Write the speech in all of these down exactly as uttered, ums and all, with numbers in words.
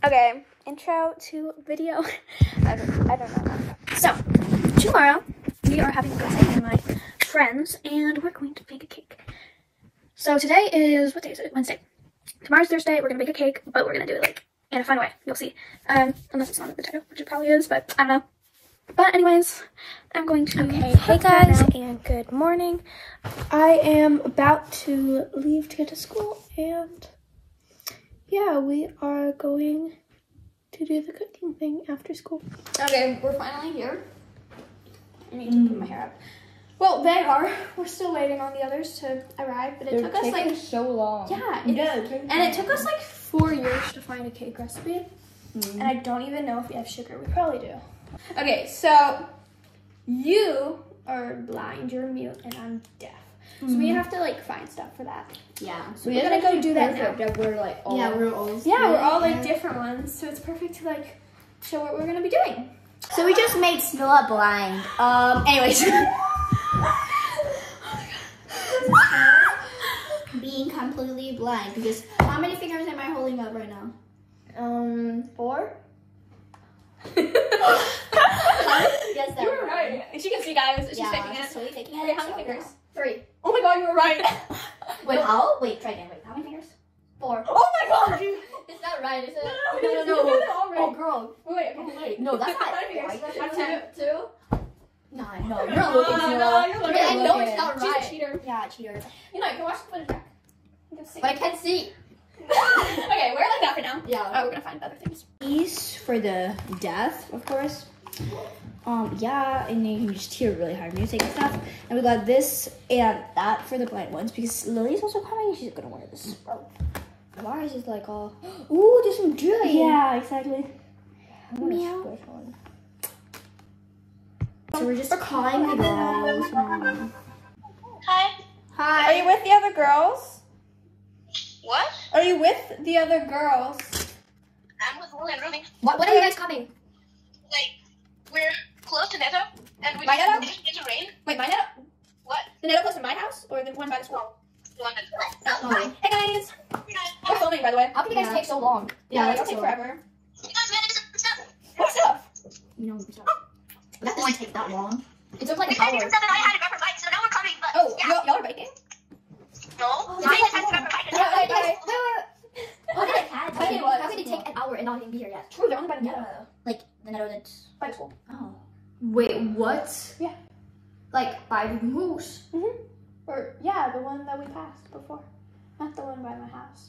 Okay, intro to video. I don't, I don't know. So, tomorrow we are having a birthday with my friends and we're going to bake a cake. So today is, what day is it? Wednesday. Tomorrow's Thursday. We're going to bake a cake, but we're going to do it like in a fun way. You'll see. Um, unless it's not in the title, which it probably is, but I don't know. But anyways, I'm going to... Okay, hey guys, and good morning. I am about to leave to get to school, and yeah, we are going to do the cooking thing after school. Okay, we're finally here. I need to mm. put my hair up. Well, they are. We're still waiting on the others to arrive, but it They're took us like... so long. Yeah, it, yeah it and it took us like four years to find a cake recipe, mm. and I don't even know if we have sugar. We probably do. Okay, so you are blind, you're mute, and I'm deaf. Mm-hmm. So we have to like find stuff for that. Yeah. So we we're gonna go do that now. That we're like all yeah, we're all yeah, we're all like different ones. So it's perfect to like show what we're gonna be doing. So we just made Snilla blind. Um. Anyways. Being completely blind because how many fingers am I holding up right now? Um, four. Yes, that was right. She can see, guys. She's yeah, taking it. Totally taking Wait, it. how many fingers? Three. Oh my god, you were right. Wait, how? Wait, try again. Wait, how many fingers? Four. Oh my god! It's not right, is it? No, no, no, no. no. no, no. Oh, girl. Wait, wait, okay, wait. No, that's not five fingers. Two. Two? No, no, you're no, not looking. No, no, you're looking. I know it's not right. She's a cheater. Yeah, cheater. You know, you can watch the footage back. You can see. But I can't see. Okay, we're like that for now. Yeah. Oh, we're gonna find other things. These for the death, of course. Um, yeah, and you can just hear really hard music and stuff. And we got this and that for the blind ones because Lily's also coming. She's gonna wear this. Oh. Why is it like all? Ooh, there's some jelly. Yeah, exactly. Meow. So we're just calling the girls. Hi. Hi. Are you with the other girls? What? Are you with the other girls? I'm with Lily and Ruby. What? When are you guys coming? Like, we're close to Netto, and we my Netto? just need to rain. Wait, my Netto? What? The Netto close to my house, or the one by the school? The one that's Oh, hi. Hey guys. We're filming, by the way. How can you guys yeah. take so long? Yeah, yeah it'll take forever. You guys managed some stuff. What stuff? You know, stuff. That doesn't take that long. It took like we an hour. some stuff that I had to grab for bike, so now we're coming. But oh, yeah. y'all are biking? No. Oh, I just had to grab for bike. Yeah, like, like, how can, how, can, how can it take an hour and not even be here yet? True, they're only by the Netto. Like, the Netto that's... By the school. Oh. Wait, what? Yeah. Like, by the moose? Mm-hmm. Or, yeah, the one that we passed before. Not the one by my house.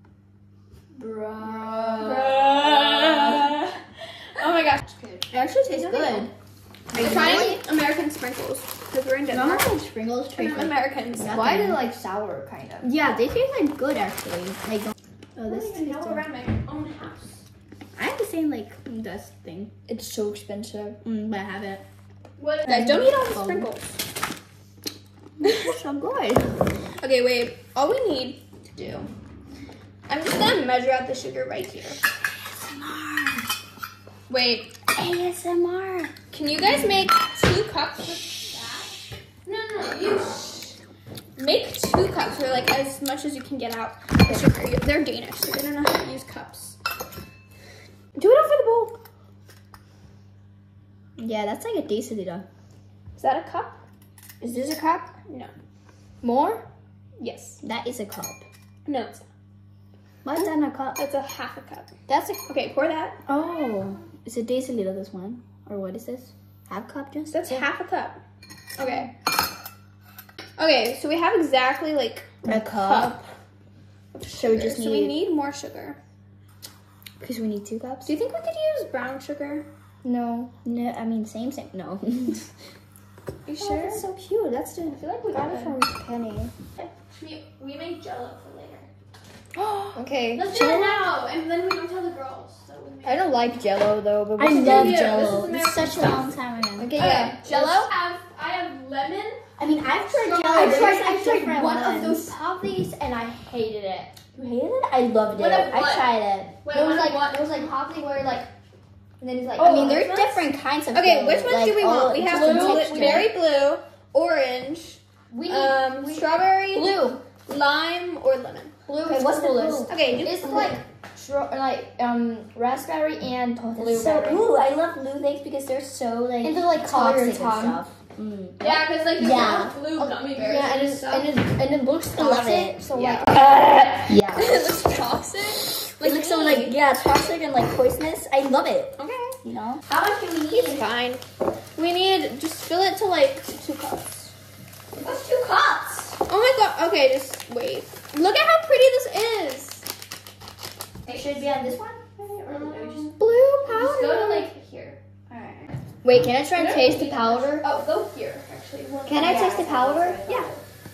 Bruh. Bruh. Oh my gosh. It actually tastes good. We're trying American sprinkles because we're in Denmark. No, sprinkles taste like Americans. Why are they like sour, kind of? Yeah, they taste like good actually. Like, oh, this is know around my own house. I have the same like dust thing. It's so expensive, mm, but I have it. What? Guys, don't eat all the sprinkles. It's so good. Okay, wait. All we need to do. I'm just gonna measure out the sugar right here. A S M R. Wait. A S M R. Can you guys make two cups of that? No, no, no. You sh make two cups, or like as much as you can get out the sugar. They're Danish, so they don't know how to use cups. Do it over the bowl. Yeah, that's like a deciliter. Is that a cup? Is this a cup? No. More? Yes. That is a cup. No, it's not. What's that in a cup? That's a half a cup. That's a... Okay, pour that. Oh. It's a deciliter, this one. Or what is this? Half cup just? That's yeah. half a cup. Okay. Okay, so we have exactly like a, a cup. cup so we just need... So we need more sugar. Because we need two cups? Do you think we could use brown sugar? No. No, I mean, same, same. No. You oh, sure? That's so cute. That's the... I feel like we got got it from Penny. We, we made Jello for later. Okay. Let's do it now, and then we don't tell the girls. So we make I don't like Jello though, but we I love do. Jello. This It's such a long time ago. Okay, okay, yeah. Jello. I have, I have lemon. I mean, I've tried Jello. I've tried, I've tried one ones. of those poppies, and I hated it. You hated it? I loved it. What of I what? tried it. Wait, there was what like what? there was like poppy where like, and then it's like. Oh, I mean, there's which different kinds of. Okay, Jello. which ones like, do we want? oh, We have blue, blue, berry blue, orange, we need, um, we, strawberry, blue, lime, or lemon. blue. Okay, what's the blue? Okay, It's blue. like stro- like um raspberry and Oh, blueberry. so, ooh, I love blue things because they're so like and they're like color toxic and and stuff. Mm. Yeah, because like you Yeah. have blue gummy bears Yeah, and and it, stuff. and it and it looks I love toxic. it. So Yeah. like Yeah. It looks toxic. It looks so like yeah, toxic and like poisonous. I love it. Okay. You know. how much do we It's need? fine. We need just fill it to like two cups. That's two cups. Oh my god. Okay, just wait. Look at how pretty this is. It should be on this one. Or just, Blue powder. just go to like here. Alright. Wait, can I try and No, taste you the need powder? Oh, go here actually. Can I taste the powder? Yeah.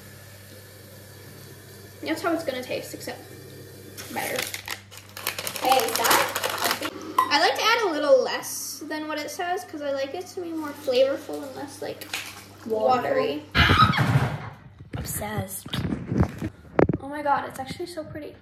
That's how it's gonna taste, except better. Hey, is that? I like to add a little less than what it says because I like it to be more flavorful and less like watery. Obsessed. Oh my god, it's actually so pretty.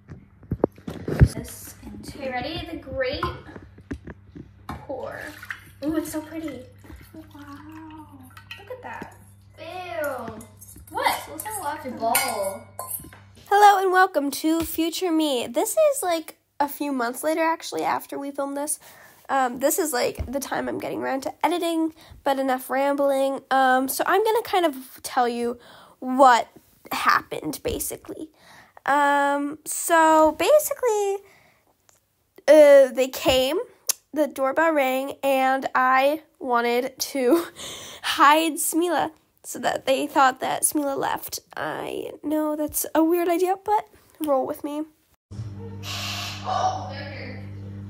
This into. Okay, ready? The great pour. Ooh, it's so pretty. Wow. Look at that. Ew. What? Looks like a lot of ball. Hello and welcome to Future Me. This is like a few months later actually after we filmed this. Um, this is like the time I'm getting around to editing, but enough rambling. Um, so I'm going to kind of tell you what happened basically. Um, so basically uh, they came, the doorbell rang, and I wanted to hide Smila so that they thought that Smila left. I know that's a weird idea, but roll with me. Oh, they're here.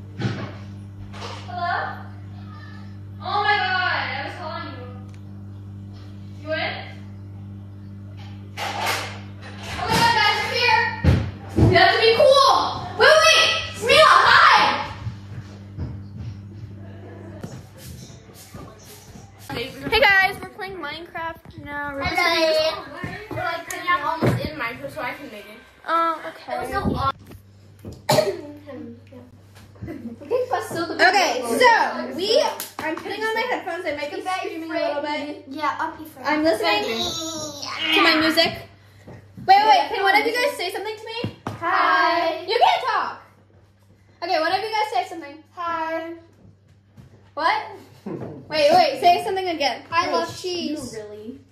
Hello? Oh my god, I was calling you. You in? Oh my god, guys, you're here! You have to be cool! Wait, wait, wait! Smila, hi! Hey guys, we're playing Minecraft now. We're just gonna use- We're like putting it almost in Minecraft so I can make it. Oh, okay. Okay, so we, I'm putting on my headphones. I might be screaming a little bit. Yeah, up here. I'm listening to my music. Wait, wait, wait. Can one of you guys say something to me? Hi. You can't talk. Okay, one of you guys say something. Hi. What? Wait, wait. Say something again. I love cheese. Really?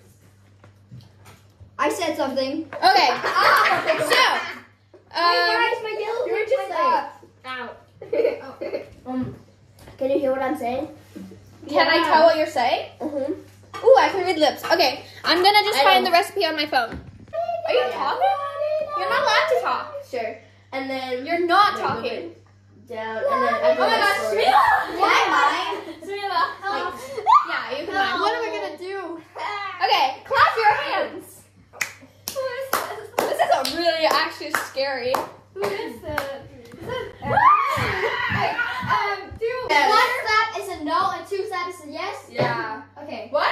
I said something. Okay. So, um, my nails you were just like, Ow. um, can you hear what I'm saying? can I tell what you're saying? Mm-hmm. Ooh, I can read lips. Okay, I'm gonna just I find don't- the recipe on my phone. Are you talking? You're not allowed to talk. Sure. And then You're not Yeah, talking. down, and then I Oh my gosh, story. Smila! Why mine? Smila, help. Yeah, you can No. What am I gonna do? Okay, clap your hands. Who is this? This is a really actually scary. Who is this? um, dude. One slap is a no, and two slaps is a yes. Yeah. Okay. What?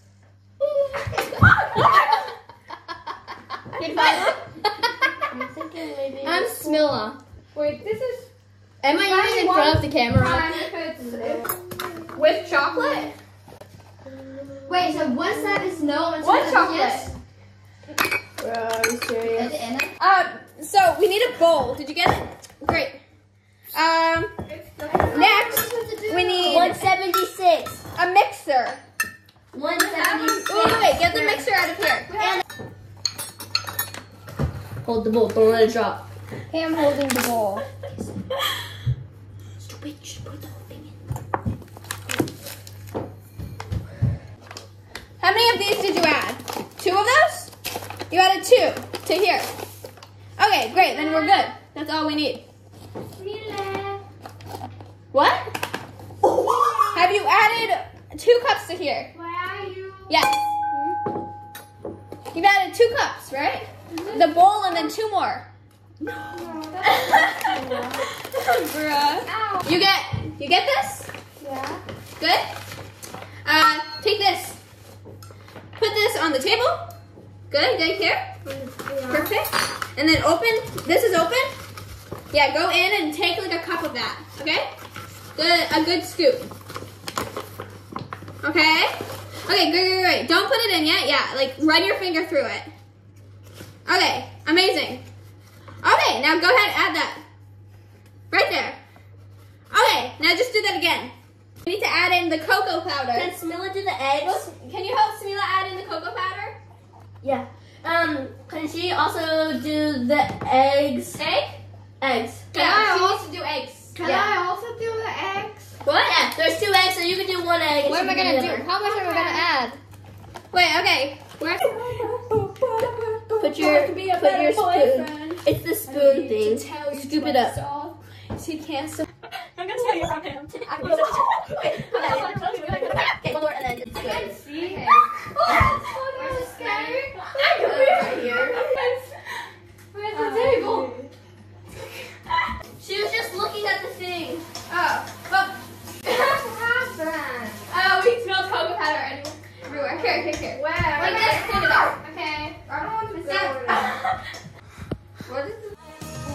Can I I'm thinking maybe. I'm Smila. Wait, this is Am I even in front of the camera? time if it's with chocolate. Wait, so one slap is no, and two What slaps is yes. chocolate? Bro, are you serious? Anna? Um, so we need a bowl. Did you get it? Great. Um, next we need one seventy-six. a mixer. one seventy-six. Wait, wait, wait, get the mixer out of here. Hold the bowl, don't let it drop. Hey, I'm holding the bowl. Stupid, just put the whole thing in. How many of these did you add? Two of those? You added two to here. Okay, great, then we're good. That's all we need. What? Have you added two cups to here? Why are you? Yes. You've added two cups, right? The bowl and then two more. Bruh. You get you get this? Yeah. Good? Uh take this. Put this on the table. Good, good here. Perfect. And then open. This is open. Yeah, go in and take like a cup of that. Okay? Good, a good scoop. Okay? Okay, good, good, good. Don't put it in yet. Yeah, like run your finger through it. Okay, amazing. Okay, now go ahead, add that. Right there. Okay, now just do that again. We need to add in the cocoa powder. Can Smilla do the eggs? Can you help Smila add in the cocoa powder? Yeah. Um, can she also do the eggs? Egg? Eggs. Can yeah, she needs to do eggs. Can yeah. I also do the eggs? What? Yeah, there's two eggs, so you can do one egg. What am I gonna do? How much am I gonna add? Wait, okay. Where? Put your, put your spoon. It's the spoon thing. Scoop it up. She can't. So I'm gonna tell you from him. Okay, one more and then it's good. See him. where's the scatter? Right here. Where's the table? She was just looking at the thing. Oh, well. Oh, we smell cocoa powder everywhere. Here, here, here. Where? Like this, stand it up. Okay. I don't want to Is go that- there. What is this?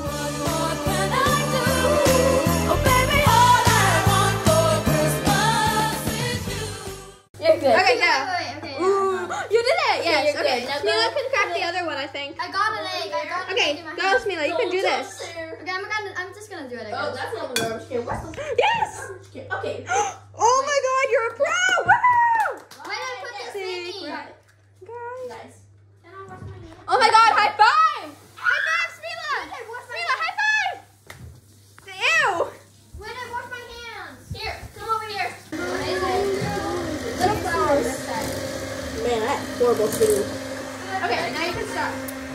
You're good. Okay, go. Wait, okay. Ooh, you did it. Yes. you're Okay. good. Now Smila go- can crack the other one, I think. I got an egg. I got an Okay, egg in my go, hand. Smila. You can do this. Okay, I'm gonna. I'm just gonna do it. I guess. Oh, that's not the I'm scared. What's the Yes. Okay. Oh my God, you're a pro! Woohoo! Where did I put this thingy? Nice. Oh my God, high five! High five, Smila! Smila, high five! Ew! Where did I wash my hands? Here, come over here. Little flowers. Man, that's horrible food. Okay, now you can stop.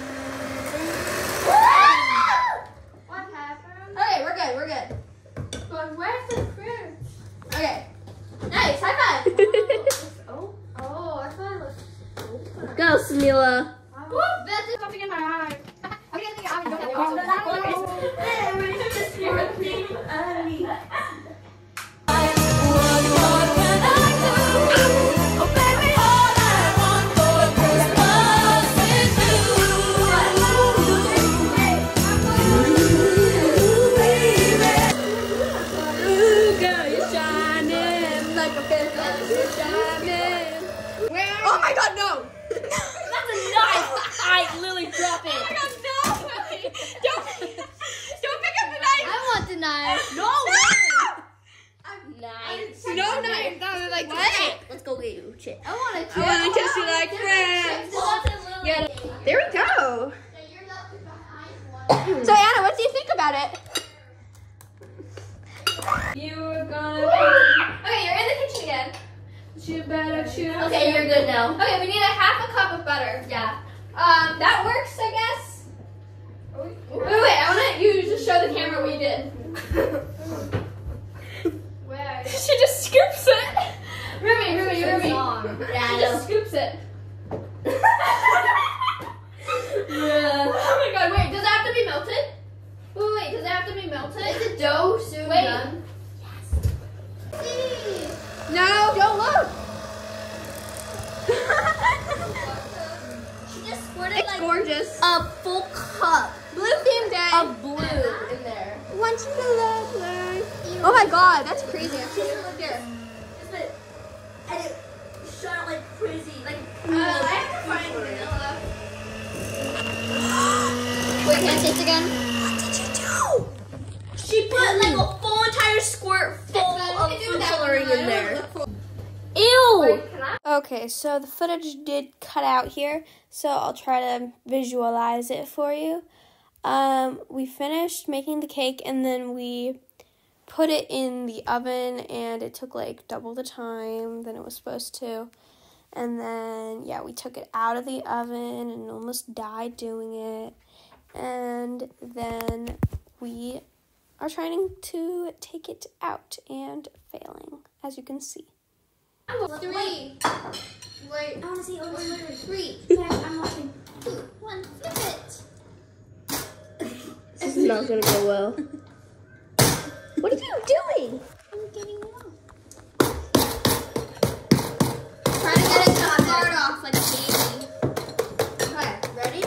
What happened? Okay, we're good, we're good. But where's the fruit? Okay. Nice, high five! Oh, oh, I thought it was. Go, Smila. Oh, that's something in my eye. Okay, I think I'm gonna Oh my God, no! That's a knife. I literally drop it. Oh my God, no! Don't, don't pick up the knife! I want the knife. No. Nice. No knife! No, they're like, what? Let's go get you. Shit. I want to. I want to kiss you like friends. Yeah, there we go. So Anna, what do you think about it? You were gonna. Okay, you're in the kitchen again. You better choose. Okay, you're good now. Okay, we need a half a cup of butter. Yeah. Um, that works, I guess. Wait, wait, wait. I want to you just show the camera what you did. Where? She just scoops it. Ruby, Ruby, Ruby. Yeah, She I just know. scoops it. Oh my God! Wait, does it have to be melted? Wait, wait, does it have to be melted? Is the dough soon Wait. done? No, don't look. She just squirted It's like gorgeous. a full cup Blue theme day. of blue in there. Want you to love life. Oh my God, that's crazy. I'm just gonna look here. And it shot out like crazy. Like, Uh, I have to find vanilla. Wait, can I taste again? what did you do? She put like a full entire squirt full of food coloring in there. Ew! Okay, so the footage did cut out here, so I'll try to visualize it for you. Um, we finished making the cake, and then we put it in the oven, and it took like double the time than it was supposed to. And then, yeah, we took it out of the oven and almost died doing it. And then we are trying to take it out and failing, as you can see. Three. Wait. I want to see. I want to see. Three. Yeah, I'm watching. Two, one, flip it. This is not gonna go well. What are you doing? I'm getting it off. Try to get it to start off like a baby. Okay, ready?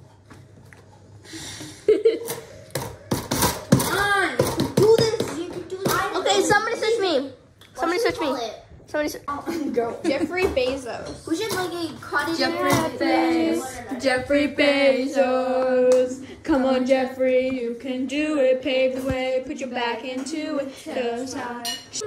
Come on. Do this. You can do this. Okay, somebody switch me. Somebody switch me. Somebody switch. Jeffrey Bezos. We should like a cottage. Jeffrey Bezos. Jeffrey Bezos. Come on, Jeffrey, you can do it. Pave the way, put your back into it. Cause I...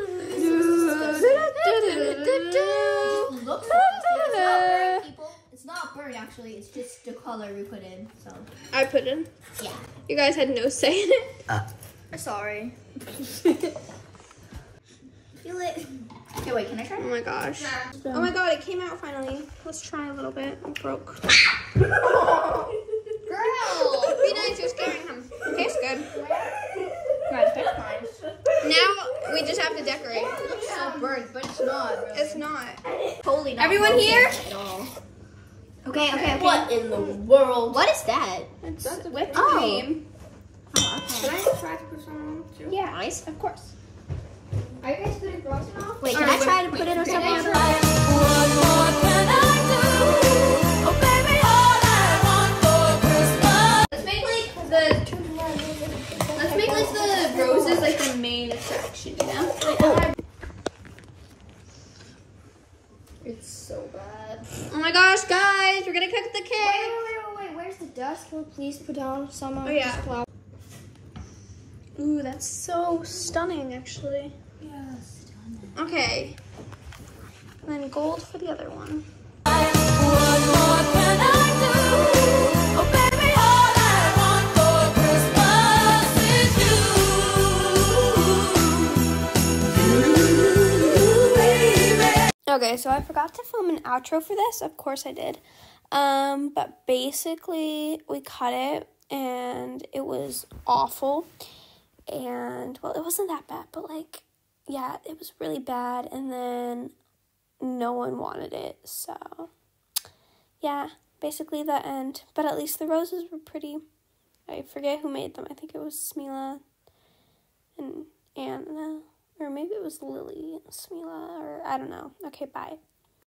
It's not burnt actually, it's just the color we put in, so. I put in? Yeah. You guys had no say in it? Uh. Sorry. Feel it. Okay, wait, can I try? Oh my gosh. Oh my god, it came out finally. Let's try a little bit. It broke. Girl! Be nice, you're scaring him. Okay, it's good. Guys, that's fine. Now we just have to decorate. It looks so burnt, but it's not. Really. It's not. Totally not. Everyone here? At all. Okay, okay, okay. What in the world? What is that? It's whipped Oh. cream. Oh, okay. Can I try to put some on too? Yeah, ice, of course. Are you guys putting frosting off? Wait, can I try to put it on something else? Let's make like the let's make like the roses like the main attraction, you know? Oh. It's so bad. Oh my gosh, guys, we're gonna cook the cake. Wait, wait, wait, wait. Where's the dust? Can we please put down some of Oh, yeah. this flour? Ooh, that's so stunning, actually. Yeah, stunning. Okay. And then gold for the other one. Okay, so I forgot to film an outro for this. Of course I did. Um, but basically we cut it and it was awful. And, well, it wasn't that bad, but, like, yeah, it was really bad. And then no one wanted it, so, yeah, basically the end. But at least the roses were pretty. I forget who made them. I think it was Smila and Anna, or maybe it was Lily and Smila, or I don't know. Okay, bye.